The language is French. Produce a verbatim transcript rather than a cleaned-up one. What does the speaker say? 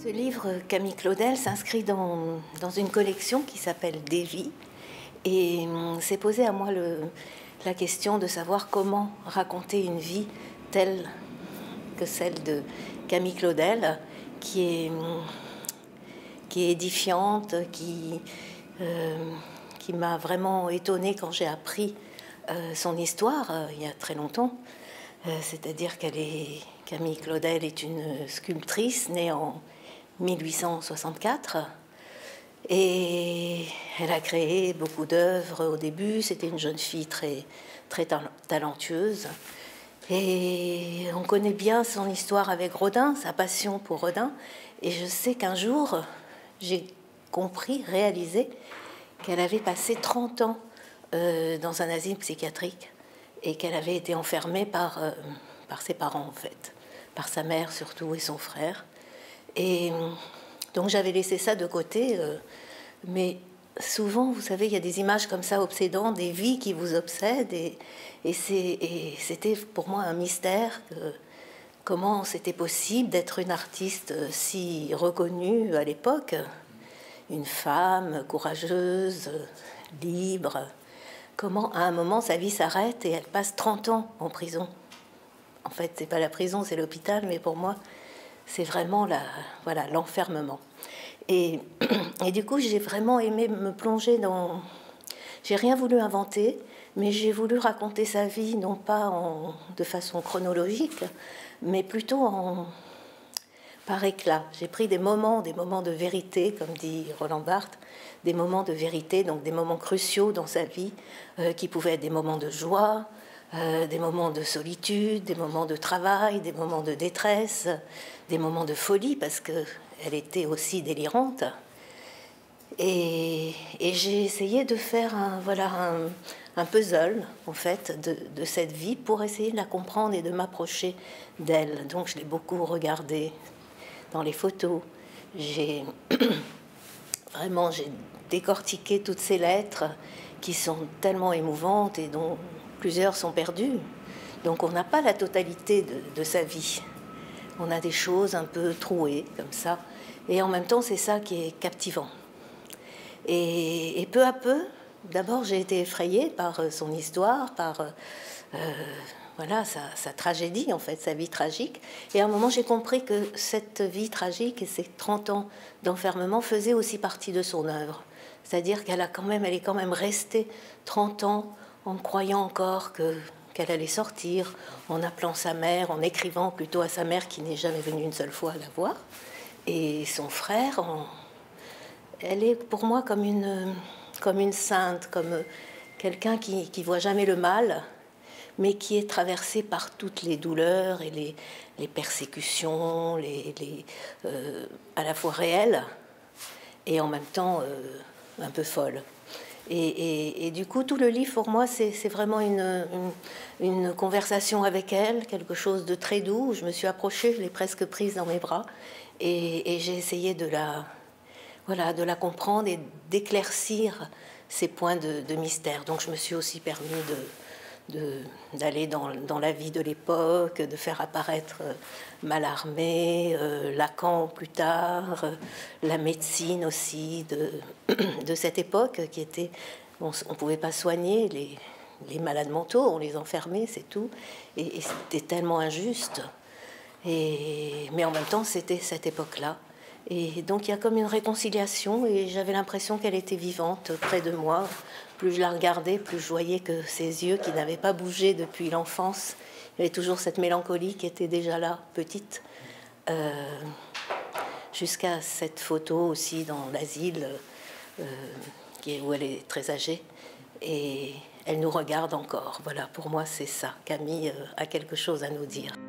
Ce livre, Camille Claudel, s'inscrit dans, dans une collection qui s'appelle Des vies. Et s'est posé à moi le, la question de savoir comment raconter une vie telle que celle de Camille Claudel, qui est, qui est édifiante, qui, euh, qui m'a vraiment étonnée quand j'ai appris euh, son histoire euh, il y a très longtemps. Euh, C'est-à-dire qu'elle est, Camille Claudel est une sculptrice née en mille huit cent soixante-quatre et elle a créé beaucoup d'œuvres au début. C'était une jeune fille très, très talentueuse et on connaît bien son histoire avec Rodin, sa passion pour Rodin. Et je sais qu'un jour, j'ai compris, réalisé qu'elle avait passé trente ans euh, dans un asile psychiatrique et qu'elle avait été enfermée par, euh, par ses parents, en fait, par sa mère surtout et son frère. Et donc j'avais laissé ça de côté, euh, mais souvent, vous savez, il y a des images comme ça obsédantes, des vies qui vous obsèdent, et, et c'était pour moi un mystère que, comment c'était possible d'être une artiste si reconnue à l'époque, une femme courageuse, libre. Comment à un moment sa vie s'arrête et elle passe trente ans en prison. En fait, c'est pas la prison, c'est l'hôpital, mais pour moi, c'est vraiment la, voilà, l'enfermement. Et, et du coup, j'ai vraiment aimé me plonger dans... J'ai rien voulu inventer, mais j'ai voulu raconter sa vie, non pas en, de façon chronologique, mais plutôt en, par éclat. J'ai pris des moments, des moments de vérité, comme dit Roland Barthes, des moments de vérité, donc des moments cruciaux dans sa vie, euh, qui pouvaient être des moments de joie, Euh, des moments de solitude, des moments de travail, des moments de détresse, des moments de folie, parce qu'elle était aussi délirante. Et, et j'ai essayé de faire un, voilà, un, un puzzle, en fait, de, de cette vie pour essayer de la comprendre et de m'approcher d'elle. Donc je l'ai beaucoup regardée dans les photos. J'ai vraiment j'ai décortiqué toutes ces lettres qui sont tellement émouvantes et dont plusieurs sont perdus. Donc on n'a pas la totalité de, de sa vie. On a des choses un peu trouées, comme ça. Et en même temps, c'est ça qui est captivant. Et, et peu à peu, d'abord, j'ai été effrayée par son histoire, par euh, voilà, sa, sa tragédie, en fait, sa vie tragique. Et à un moment, j'ai compris que cette vie tragique et ces trente ans d'enfermement faisaient aussi partie de son œuvre. C'est-à-dire qu'elle a quand même, elle est quand même restée trente ans en croyant encore que, qu'elle allait sortir, en appelant sa mère, en écrivant plutôt à sa mère qui n'est jamais venue une seule fois la voir, et son frère. En... Elle est pour moi comme une, comme une sainte, comme quelqu'un qui qui voit jamais le mal, mais qui est traversé par toutes les douleurs et les, les persécutions, les, les, euh, à la fois réelles et en même temps euh, un peu folles. Et, et, et du coup, tout le livre, pour moi, c'est vraiment une, une, une conversation avec elle, quelque chose de très doux. Je me suis approchée, je l'ai presque prise dans mes bras, et, et j'ai essayé de la, voilà, de la comprendre et d'éclaircir ces points de, de mystère. Donc je me suis aussi permis de... d'aller dans, dans la vie de l'époque, de faire apparaître Mallarmé, euh, Lacan plus tard, euh, la médecine aussi de, de cette époque qui était... On ne pouvait pas soigner les, les malades mentaux, on les enfermait, c'est tout. Et, et c'était tellement injuste. Et, mais en même temps, c'était cette époque-là. Et donc il y a comme une réconciliation et j'avais l'impression qu'elle était vivante près de moi. Plus je la regardais, plus je voyais que ses yeux qui n'avaient pas bougé depuis l'enfance, il y avait toujours cette mélancolie qui était déjà là, petite, euh, jusqu'à cette photo aussi dans l'asile euh, où elle est très âgée et elle nous regarde encore. Voilà, pour moi c'est ça. Camille a quelque chose à nous dire.